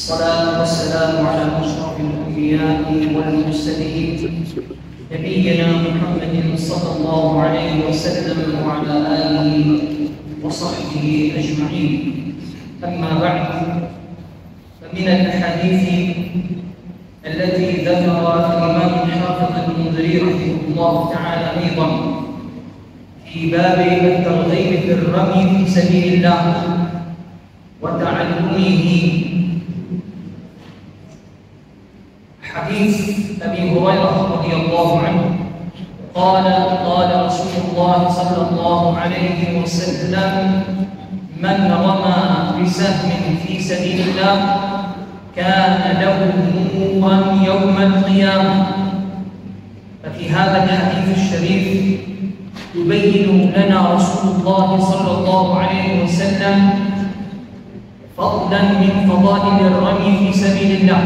والصلاة والسلام على أشرف الأنبياء والمرسلين نبينا محمد صلى الله عليه وسلم وعلى آله وصحبه أجمعين. أما بعد، فمن الأحاديث التي ذكر الإمام الحافظ المنذري رحمه الله تعالى أيضا في باب الترغيب في الرمي في سبيل الله وتعلمه حديث أبي هريرة رضي الله عنه قال: قال رسول الله صلى الله عليه وسلم: من رمى بسهم في سبيل الله كان له نورا يوم القيامة. ففي هذا الحديث الشريف يبين لنا رسول الله صلى الله عليه وسلم فضلا من فضائل الرمي في سبيل الله.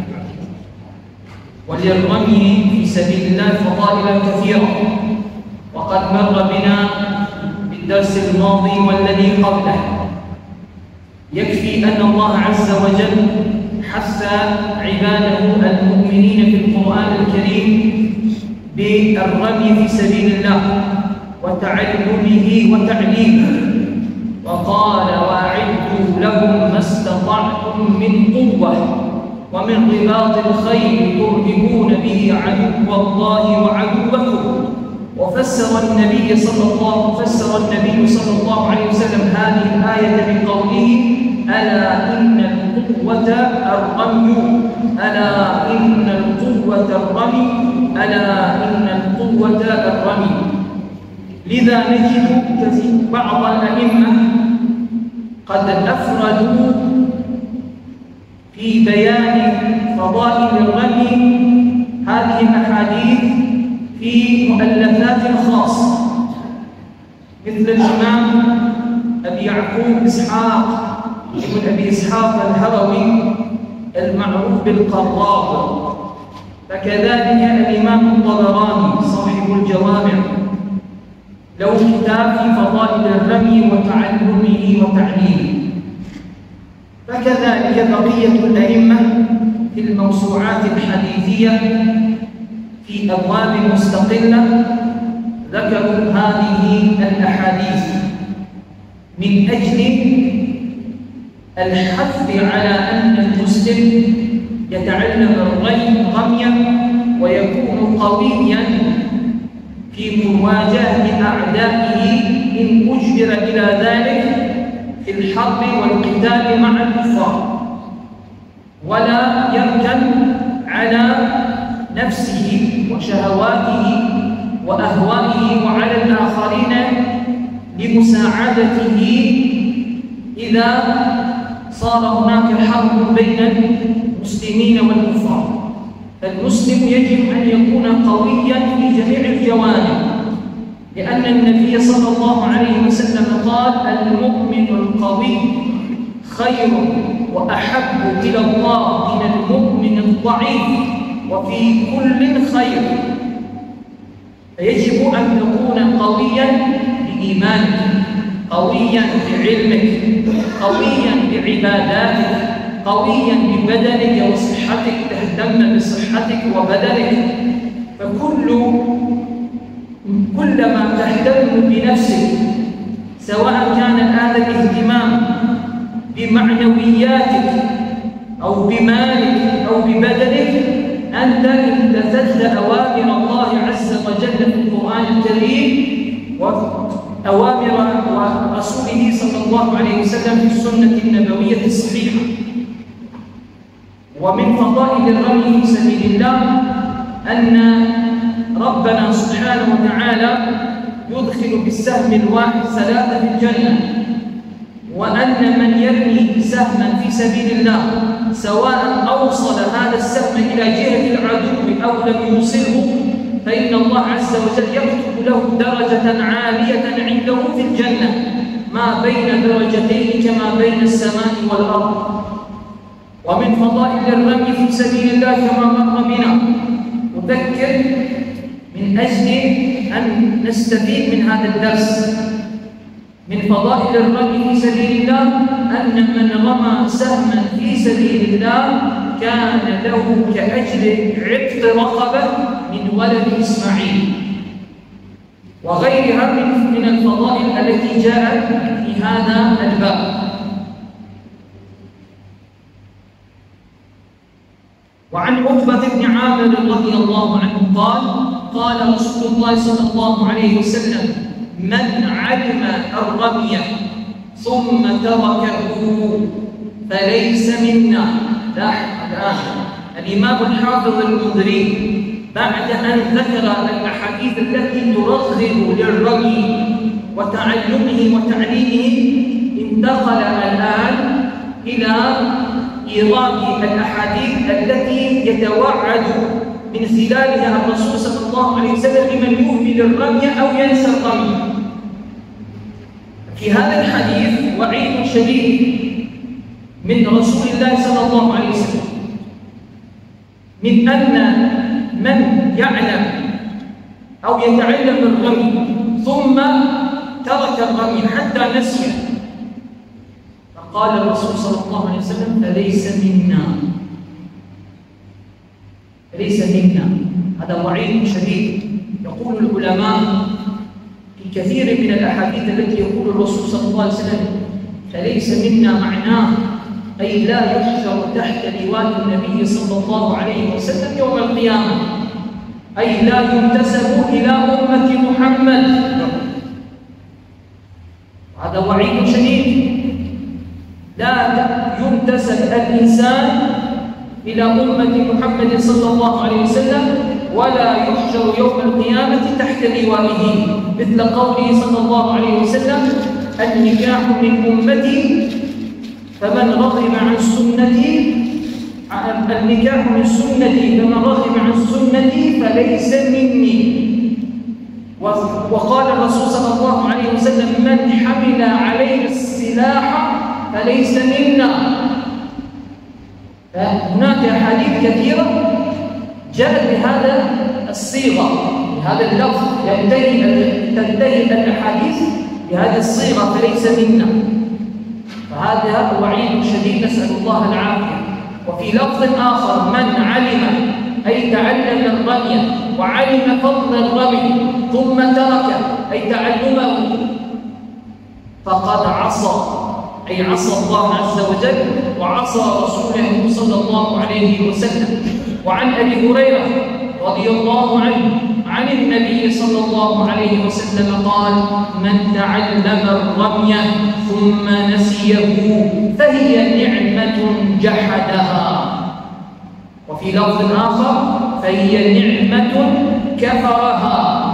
وللرمي في سبيل الله فضائل كثيرة، وقد مر بنا بالدرس الماضي والذي قبله. يكفي أن الله عز وجل حث عباده المؤمنين في القرآن الكريم بالرمي في سبيل الله وتعلمه وتعليمه، وقال: وأعدوا لهم ما استطعتم من قوة ومن رباط الخيل ترهبون به عدو الله وعدوكم. وفسر النبي صلى الله عليه وسلم هذه الآية بقوله: ألا إن القوة الرمي، ألا إن القوة الرمي، ألا إن القوة الرمي. لذا نجد بعض الأئمة قد أفردوا في بيان فضائل الرمي هذه الأحاديث في مؤلفات خاصة، مثل الإمام أبي يعقوب إسحاق ابن أبي إسحاق الهروي المعروف بالقراب، فكذلك الإمام الطبراني صاحب الجوامع له كتاب في فضائل الرمي وتعلمه وتعليمه، فكذلك بقية الأئمة في الموسوعات الحديثية في أبواب مستقلة ذكروا هذه الأحاديث من أجل الحث على أن المسلم يتعلم الرمي ويكون قويا في مواجهة أعدائه إن أجبر إلى ذلك في الحرب والقتال مع الكفار، ولا يركن على نفسه وشهواته وأهوائه وعلى الآخرين لمساعدته إذا صار هناك حرب بين المسلمين والكفار. فالمسلم يجب أن يكون قويا في جميع الجوانب، لأن النبي صلى الله عليه وسلم قال: المؤمن القوي خير وأحب إلى الله من المؤمن الضعيف، وفي كل خير. فيجب أن تكون قويا بإيمانك، قويا بعلمك، قويا بعباداتك، قويا ببدنك وصحتك، تهتم بصحتك وبدنك. كلما تهتم بنفسك، سواء كان هذا الاهتمام بمعنوياتك أو بمالك أو ببدنك، أنت امتثلت أوامر الله عز وجل في القرآن الكريم وأوامر رسوله صلى الله عليه وسلم في السنة النبوية الصحيحة. ومن فضائل الرمي في سبيل الله أن ربنا سبحانه وتعالى يدخل بالسهم الواحد 3 في الجنة، وأن من يرمي سهما في سبيل الله سواء أوصل هذا السهم إلى جهة العدو أو لم يوصله، فإن الله عز وجل يكتب له درجة عالية عنده في الجنة، ما بين درجتين كما بين السماء والأرض. ومن فضائل الرمي في سبيل الله كما مر بنا، أذكر من أجل أن نستفيد من هذا الدرس، من فضائل الرمي في سبيل الله أن من رمى سهما في سبيل الله كان له كأجر عتق رقبة من ولد إسماعيل، وغيرها من الفضائل التي جاءت في هذا الباب. وعن عقبة بن عامر رضي الله عنه قال: قال رسول الله صلى الله عليه وسلم: من علم الرمي ثم تركه فليس منا. الإمام الحافظ المنذري بعد أن ذكر الأحاديث التي ترغب للرمي وتعلمه وتعليمه انتقل الآن إلى إيراد الأحاديث التي يتوعد من خلالها الرسول صلى الله عليه وسلم لمن يهمل الرمي أو ينسى الرمي. في هذا الحديث وعيد شديد من رسول الله صلى الله عليه وسلم من أن من يعلم أو يتعلم الرمي ثم ترك الرمي حتى نسيه، فقال الرسول صلى الله عليه وسلم: فليس منا، فليس منا. هذا وعيد شديد. يقول العلماء في كثير من الأحاديث التي يقول الرسول صلى الله عليه وسلم فليس منا معناه أي لا يحشر تحت لواء النبي صلى الله عليه وسلم يوم القيامة، أي لا ينتسب إلى أمة محمد. هذا وعيد شديد. لا ينتسب الإنسان إلى أمة محمد صلى الله عليه وسلم ولا يحشر يوم القيامة تحت لوائه، مثل قوله صلى الله عليه وسلم: النكاح من أمتي فمن رغب عن سنتي، النكاح من سنتي فمن رغب عن سنتي فليس مني. وقال الرسول صلى الله عليه وسلم: من حمل عليه السلاح فليس منا. هناك أحاديث كثيرة جاءت بهذا الصيغة، بهذا اللفظ، تنتهي الأحاديث بهذه الصيغة فليس منا. فهذا وعيد شديد، نسأل الله العافية. وفي لفظ آخر: من علم، أي تعلم الرمي وعلم فضل الرمي ثم ترك، أي تعلمه، فقد عصى، أي عصى الله عز وجل وعصى رسوله صلى الله عليه وسلم. وعن أبي هريرة رضي الله عنه عن النبي صلى الله عليه وسلم قال: من تعلم الرمي ثم نسيه فهي نعمة جحدها. وفي لفظ آخر: فهي نعمة كفرها.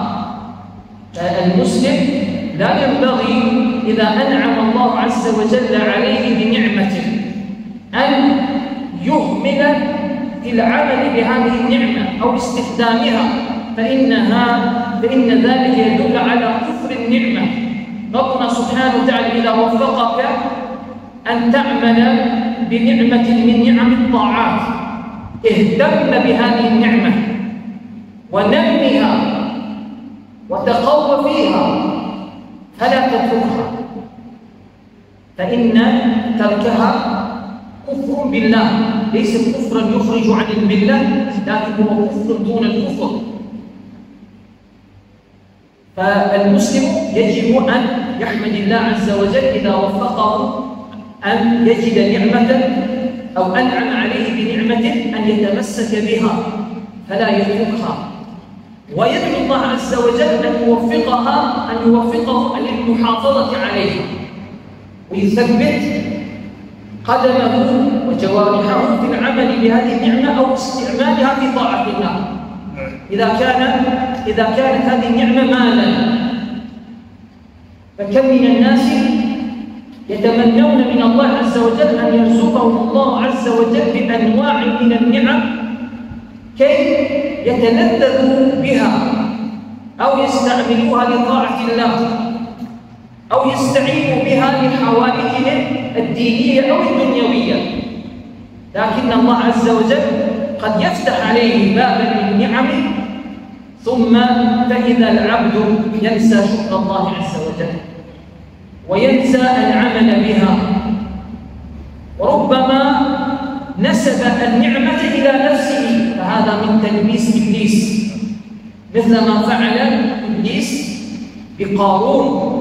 المسلم لا ينبغي إذا أنعم الله عز وجل عليه بنعمة أن يهمل في العمل بهذه النعمة أو استخدامها، فإن ذلك يدل على كفر النعمة. ربنا سبحانه وتعالى إذا وفقك أن تعمل بنعمة من نعم الطاعات اهتم بهذه النعمة ونمها وتقوى فيها فلا تتركها، فإن تركها كفر بالله، ليس كفرا يخرج عن الملة، لكن هو كفر دون الكفر. فالمسلم يجب أن يحمد الله عز وجل إذا وفقه أن يجد نعمة أو أنعم عليه بنعمة أن يتمسك بها فلا يتركها، ويدعو الله عز وجل أن يوفقه للمحافظة عليها ويثبت قدمه وجوارحه في العمل بهذه النعمة أو استعمالها في طاعة الله. إذا كانت هذه النعمة مالا، فكم من الناس يتمنون من الله عز وجل أن يرزقهم الله عز وجل بأنواع من النعم كي يتلذذوا بها أو يستعملوها لطاعة الله أو يستعينوا بها لحوائجهم الدينية أو الدنيوية، لكن الله عز وجل قد يفتح عليه بابا من نعمه ثم فإذا العبد ينسى شكر الله عز وجل. وينسى العمل بها، وربما نسب النعمة إلى نفسه، فهذا من تلبيس إبليس، مثل ما فعل إبليس بقارون.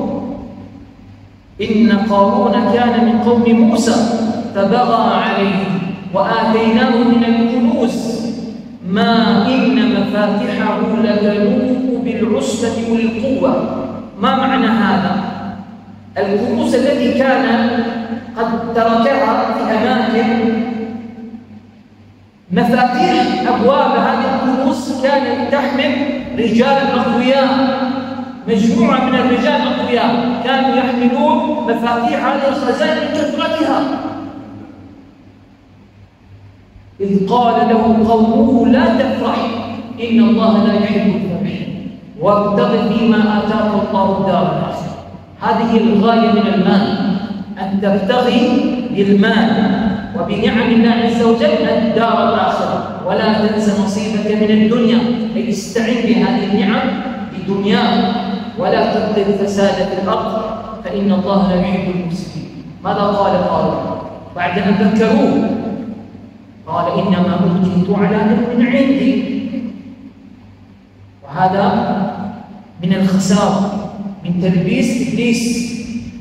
إن قارون كان من قوم موسى فبغى عليه وآتيناه من الكنوز ما إن مفاتحه لتنوء بالعصبة أولي القوة. ما معنى هذا؟ الكنوز التي كان قد تركها في أماكن، مفاتيح أبواب هذه الكنوز كانت تحمل رجال أقوياء، مجموعة من الرجال الأقوياء كانوا يحملون مفاتيح هذه الخزائن من كثرتها. إذ قال له قومه لا تفرح إن الله لا يحب الفرح وابتغ فيما آتاك الله الدار الآخرة. هذه الغاية من المال، أن تبتغي بالمال وبنعم الله عز وجل الدار الآخرة، ولا تنس نصيبك من الدنيا، أي استعن بهذه النعم بدنياك ولا تبغي الفساد في الأرض فإن الله لا يحب المفسدين. ماذا قال قارون بعد أن ذكروه؟ قال إنما أوتيت على علم عندي. وهذا من الخسارة، من تلبيس إبليس.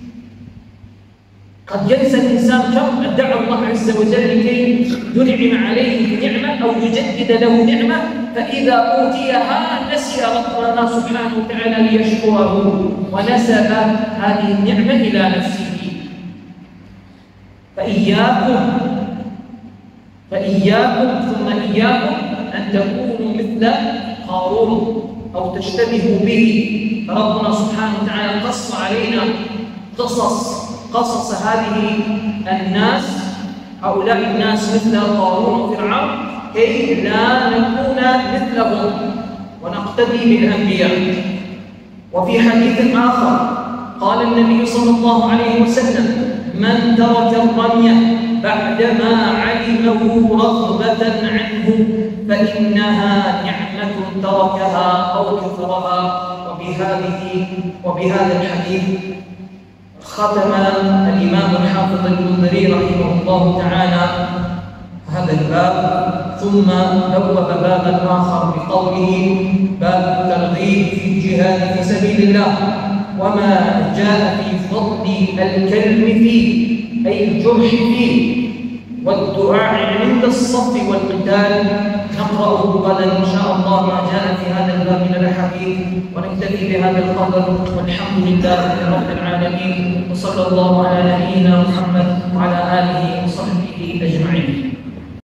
قد ينسى الإنسان كم ادعى الله عز وجل لكي ينعم عليه بنعمة أو يجدد له نعمة، فإذا أوتيها نسي ربنا سبحانه وتعالى ليشكره ونسب هذه النعمة إلى نفسه. فإياكم ثم إياكم أن تكونوا مثل قارون أو تشتبهوا به. ربنا سبحانه وتعالى قص علينا قصص هذه الناس، هؤلاء الناس مثل قارون وفرعون، كي لا نكون مثلهم ونقتدي بالأنبياء. وفي حديث آخر قال النبي صلى الله عليه وسلم: من ترك الرمي بعدما علمه رغبة عنه فإنها نعمة تركها أو كفرها. وبهذا الحديث ختم الإمام الحافظ المنذري رحمه الله تعالى هذا الباب، ثم بوب بابا آخر بقوله: باب الترغيب في الجهاد في سبيل الله وما جاء في فضل الكلم فيه، أي الجرح فيه، والدعاء عند الصف والقتال. نقرأه غدا إن شاء الله ما جاء في هذا الباب من الأحاديث، ونكتفي بهذا القدر، والحمد لله رب العالمين، وصلى الله على نبينا محمد وعلى آله وصحبه أجمعين.